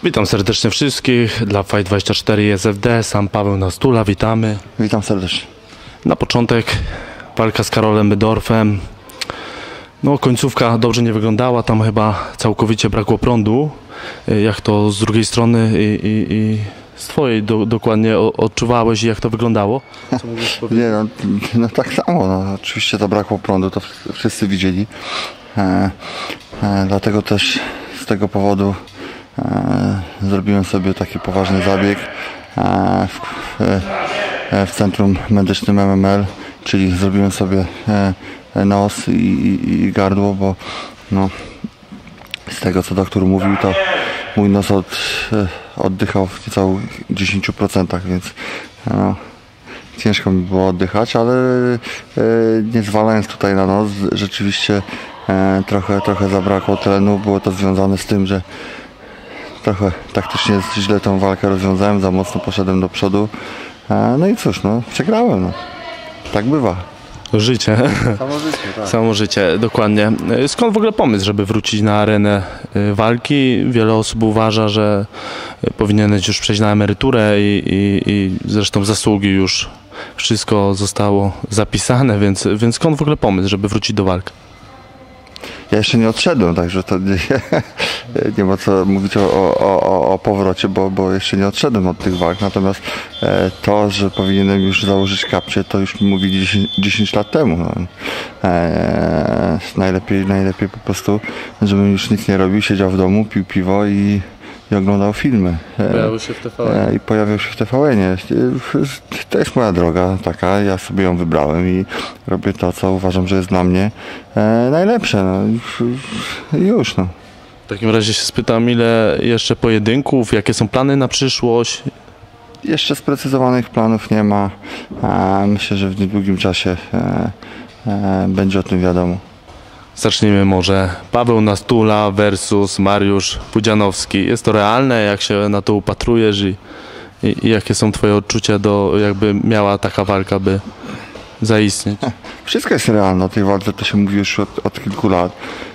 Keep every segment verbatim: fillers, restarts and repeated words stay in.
Witam serdecznie wszystkich, dla Fight dwadzieścia cztery S F D, sam Paweł Nastula, witamy. Witam serdecznie. Na początek walka z Karolem Bydorfem. No, końcówka dobrze nie wyglądała, tam chyba całkowicie brakło prądu. Jak to z drugiej strony i, i, i z twojej do, dokładnie odczuwałeś i jak to wyglądało? Co mógłbyś powiedzieć? Nie, no, no tak samo, no, oczywiście zabrakło prądu, to wszyscy widzieli. E, e, dlatego też z tego powodu e, zrobiłem sobie taki poważny zabieg e, w, e, w Centrum Medycznym M M L, czyli zrobiłem sobie e, nos i, i, i gardło, bo no, z tego co doktor mówił, to mój nos od, oddychał w niecałych dziesięciu procentach, więc no, ciężko mi było oddychać, ale e, nie zwalając tutaj na nos, rzeczywiście e, trochę, trochę zabrakło tlenu. Było to związane z tym, że trochę taktycznie źle tą walkę rozwiązałem, za mocno poszedłem do przodu. E, no i cóż, no, przegrałem. No. Tak bywa. Życie. Samo życie, tak. Samo życie, dokładnie. Skąd w ogóle pomysł, żeby wrócić na arenę walki? Wiele osób uważa, że powinieneś już przejść na emeryturę i, i, i zresztą zasługi już wszystko zostało zapisane, więc, więc skąd w ogóle pomysł, żeby wrócić do walki? Ja jeszcze nie odszedłem, także to nie, nie ma co mówić o, o, o, o powrocie, bo, bo jeszcze nie odszedłem od tych walk. Natomiast e, to, że powinienem już założyć kapcie, to już mi mówili dziesięć, dziesięć lat temu. No. E, najlepiej, najlepiej po prostu, żebym już nic nie robił, siedział w domu, pił piwo i, i oglądał filmy. E, pojawił się w T V N. E, I pojawił się w T V N-ie. To jest moja droga taka, ja sobie ją wybrałem i robię to, co uważam, że jest dla mnie e, najlepsze. No. Już, no. W takim razie się spytam, ile jeszcze pojedynków, jakie są plany na przyszłość? Jeszcze sprecyzowanych planów nie ma. E, myślę, że w niedługim czasie e, e, będzie o tym wiadomo. Zacznijmy może. Paweł Nastula versus Mariusz Pudzianowski. Jest to realne? Jak się na to upatrujesz i, i, i jakie są twoje odczucia, do jakby miała taka walka by zaistnieć? Wszystko jest realne. O tej walce to się mówi już od, od kilku lat.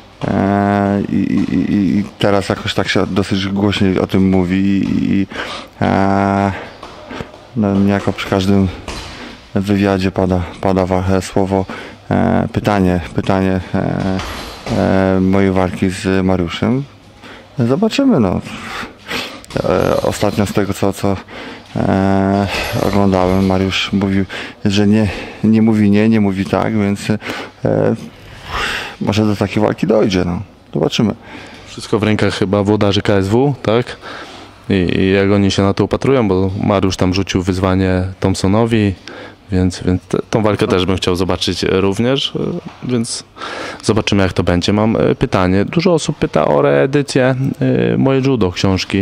E, i, i, I teraz jakoś tak się dosyć głośniej o tym mówi. I, e, no, niejako przy każdym wywiadzie pada, pada słowo E, pytanie, pytanie e, e, mojej walki z Mariuszem. Zobaczymy, no. E, ostatnio z tego, co, co e, oglądałem, Mariusz mówił, że nie, nie mówi nie, nie mówi tak, więc e, może do takiej walki dojdzie, no. Zobaczymy. Wszystko w rękach chyba włodarzy K S W, tak? I, i jak oni się na to upatrują, bo Mariusz tam rzucił wyzwanie Thompsonowi. Więc, więc te, tą walkę też bym chciał zobaczyć również, więc zobaczymy, jak to będzie. Mam pytanie. Dużo osób pyta o reedycję y, Moje Judo książki.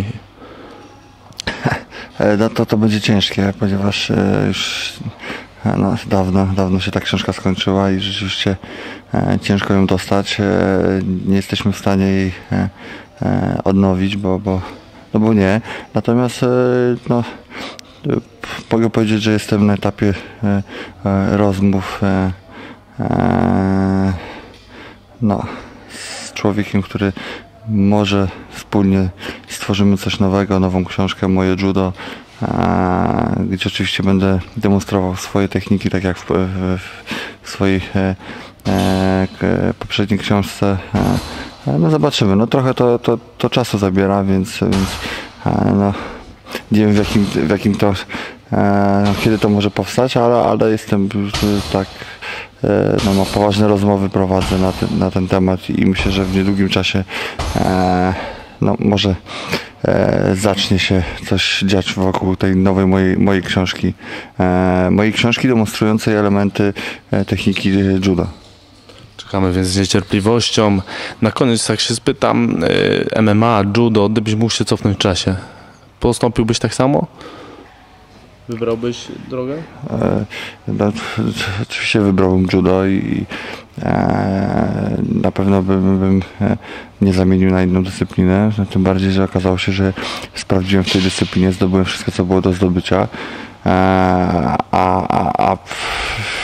No to, to będzie ciężkie, ponieważ e, już no, dawno, dawno się ta książka skończyła i rzeczywiście e, ciężko ją dostać. E, nie jesteśmy w stanie jej e, e, odnowić, bo, bo, no bo nie. Natomiast e, no, mogę powiedzieć, że jestem na etapie e, e, rozmów e, e, no, z człowiekiem, który może wspólnie stworzymy coś nowego, nową książkę Moje Judo, e, gdzie oczywiście będę demonstrował swoje techniki, tak jak w, w, w swojej e, e, poprzedniej książce. E, no zobaczymy. No trochę to, to, to czasu zabiera, więc, więc e, no, nie wiem w jakim, w jakim to, e, kiedy to może powstać, ale, ale jestem tak, e, no, no, poważne rozmowy prowadzę na ten, na ten temat i myślę, że w niedługim czasie e, no, może e, zacznie się coś dziać wokół tej nowej mojej, mojej książki, e, mojej książki demonstrującej elementy e, techniki judo. Czekamy więc z niecierpliwością. Na koniec, jak się spytam, y, M M A, judo, gdybyś mógł się cofnąć w czasie, postąpiłbyś tak samo? Wybrałbyś drogę? E, no, oczywiście wybrałbym judo i e, na pewno bym, bym nie zamienił na inną dyscyplinę, no, tym bardziej, że okazało się, że sprawdziłem w tej dyscyplinie, zdobyłem wszystko, co było do zdobycia, e, a, a, a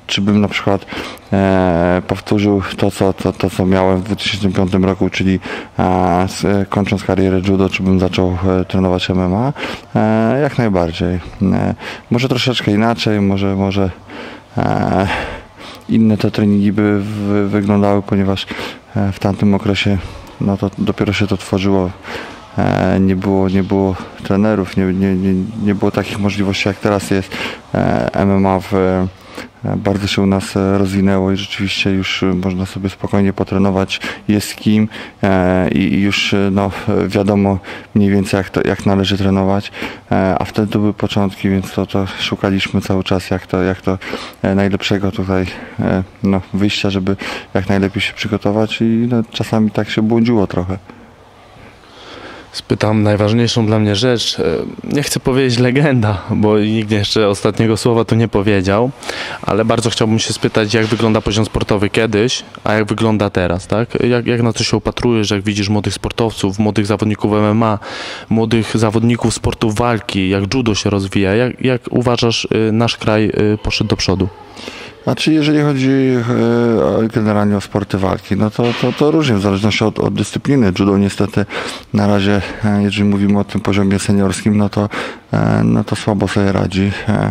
czy bym na przykład e, powtórzył to co, to, to, co miałem w dwa tysiące piątym roku, czyli e, z, kończąc karierę judo, czy bym zaczął e, trenować M M A? E, jak najbardziej. E, może troszeczkę inaczej, może, może e, inne te treningi by w, wyglądały, ponieważ e, w tamtym okresie no to dopiero się to tworzyło. E, nie było, nie było trenerów, nie, nie, nie, nie było takich możliwości jak teraz jest. E, M M A w, e, bardzo się u nas rozwinęło i rzeczywiście już można sobie spokojnie potrenować, jest z kim e, i już no, wiadomo mniej więcej jak, to, jak należy trenować, e, a wtedy to były początki, więc to, to szukaliśmy cały czas jak to, jak to e, najlepszego tutaj e, no, wyjścia, żeby jak najlepiej się przygotować i no, czasami tak się błądziło trochę. Spytam najważniejszą dla mnie rzecz. Nie chcę powiedzieć legenda, bo nikt jeszcze ostatniego słowa tu nie powiedział, ale bardzo chciałbym się spytać, jak wygląda poziom sportowy kiedyś, a jak wygląda teraz, tak? Jak, jak na to się upatrujesz, jak widzisz młodych sportowców, młodych zawodników M M A, młodych zawodników sportów walki, jak judo się rozwija, jak, jak uważasz, nasz kraj poszedł do przodu? Znaczy, jeżeli chodzi e, generalnie o sporty walki, no to, to, to różnie, w zależności od, od dyscypliny. Judo niestety na razie, e, jeżeli mówimy o tym poziomie seniorskim, no to, e, no to słabo sobie radzi. E,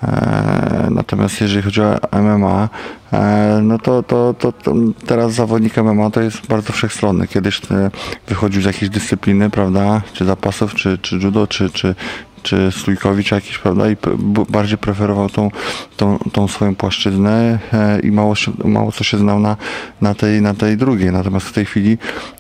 e, natomiast jeżeli chodzi o M M A, e, no to, to, to, to teraz zawodnik M M A to jest bardzo wszechstronny. Kiedyś e, wychodził z jakiejś dyscypliny, prawda, czy zapasów, czy, czy judo, czy, czy czy Stójkowicz jakiś, prawda, i bardziej preferował tą, tą, tą swoją płaszczyznę e, i mało, mało co się znał na, na, tej, na tej drugiej. Natomiast w tej chwili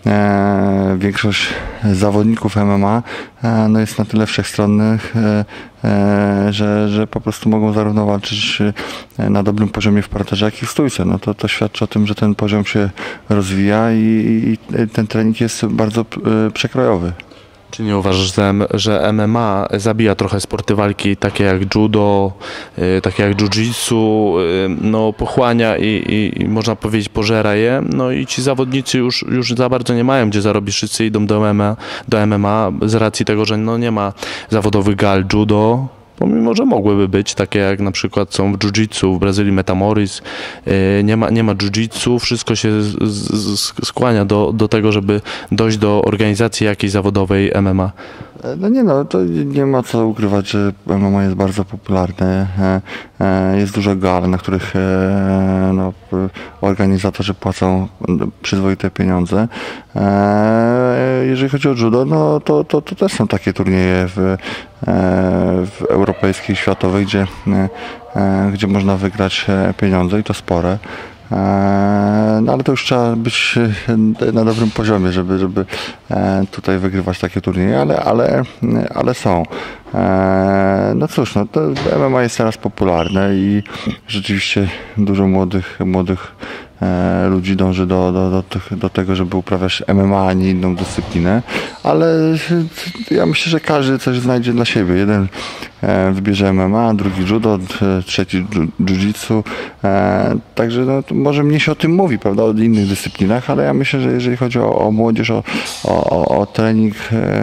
e, większość zawodników M M A e, no jest na tyle wszechstronnych, e, e, że, że po prostu mogą zarówno walczyć na dobrym poziomie w parterze, jak i w stójce. No to, to świadczy o tym, że ten poziom się rozwija i, i ten trening jest bardzo e, przekrojowy. Czy nie uważasz, że M M A zabija trochę sporty walki, takie jak judo, takie jak jiu-jitsu, no pochłania i, i, i można powiedzieć pożera je, no i ci zawodnicy już, już za bardzo nie mają gdzie zarobić, wszyscy idą do M M A, do M M A z racji tego, że no nie ma zawodowych gal judo, pomimo że mogłyby być, takie jak na przykład są w jiu-jitsu, w Brazylii Metamoris, nie ma, nie ma jiu-jitsu, wszystko się z, z, skłania do, do tego, żeby dojść do organizacji jakiejś zawodowej M M A. No nie no, to nie ma co ukrywać, że M M A jest bardzo popularne. Jest dużo gal, na których no, organizatorzy płacą przyzwoite pieniądze. Jeżeli chodzi o judo, no to, to, to też są takie turnieje w, w europejskiej, światowej, gdzie, gdzie można wygrać pieniądze i to spore. No ale to już trzeba być na dobrym poziomie, żeby, żeby tutaj wygrywać takie turnieje, ale, ale, ale są. No cóż, no to M M A jest teraz popularne i rzeczywiście dużo młodych, młodych ludzi dąży do, do, do, tych, do tego, żeby uprawiać M M A, a nie inną dyscyplinę, ale ja myślę, że każdy coś znajdzie dla siebie. Jeden wybierze M M A, drugi judo, trzeci jiu-jitsu, także no, może mniej się o tym mówi, prawda, o innych dyscyplinach, ale ja myślę, że jeżeli chodzi o, o młodzież, o, o, o trening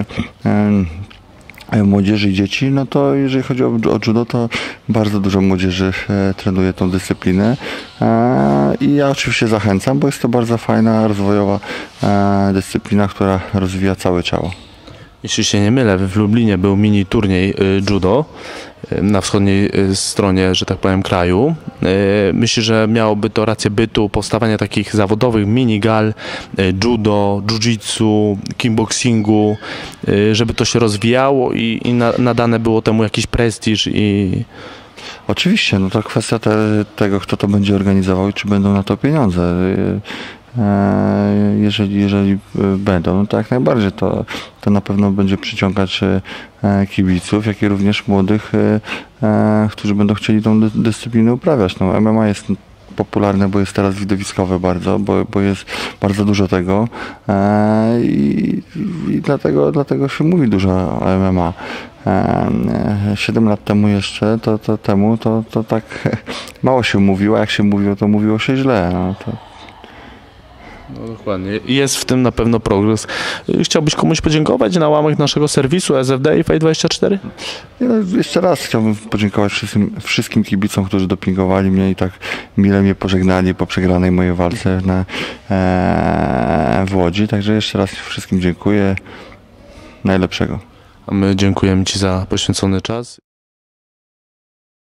młodzieży i dzieci, no to jeżeli chodzi o, o judo, to bardzo dużo młodzieży e, trenuje tą dyscyplinę e, i ja oczywiście zachęcam, bo jest to bardzo fajna, rozwojowa e, dyscyplina, która rozwija całe ciało. Jeśli się nie mylę, w Lublinie był mini turniej judo na wschodniej stronie, że tak powiem, kraju. Myślę, że miałoby to rację bytu powstawania takich zawodowych mini gal judo, jiu-jitsu, kickboxingu, żeby to się rozwijało i, i na, nadane było temu jakiś prestiż i... Oczywiście, no to kwestia te, tego, kto to będzie organizował i czy będą na to pieniądze. Jeżeli, jeżeli będą, no to jak najbardziej to, to na pewno będzie przyciągać kibiców, jak i również młodych, którzy będą chcieli tą dyscyplinę uprawiać. No, M M A jest popularne, bo jest teraz widowiskowe bardzo, bo, bo jest bardzo dużo tego i, i dlatego, dlatego się mówi dużo o M M A. Siedem lat temu jeszcze, to, to temu, to, to tak mało się mówiło, a jak się mówiło, to mówiło się źle. No, to... No dokładnie. Jest w tym na pewno progres. Chciałbyś komuś podziękować na łamach naszego serwisu S F D i Fight dwadzieścia cztery? No, jeszcze raz chciałbym podziękować wszystkim, wszystkim kibicom, którzy dopingowali mnie i tak mile mnie pożegnali po przegranej mojej walce na, e, w Łodzi. Także jeszcze raz wszystkim dziękuję. Najlepszego. A my dziękujemy Ci za poświęcony czas.